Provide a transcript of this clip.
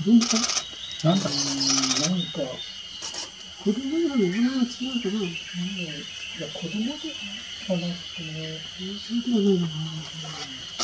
供かなんだ。 なんか、 子供よりも女が違うかな。 いや、子供でかなってね。 そうではないのかな。